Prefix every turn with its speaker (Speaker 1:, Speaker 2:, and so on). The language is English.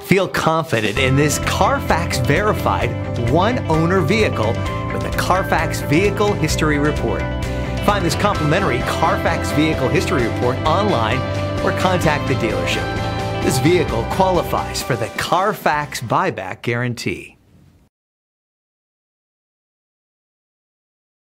Speaker 1: Feel confident in this Carfax verified one-owner vehicle with a Carfax Vehicle History Report. Find this complimentary Carfax Vehicle History Report online or contact the dealership. This vehicle qualifies for the Carfax Buyback Guarantee.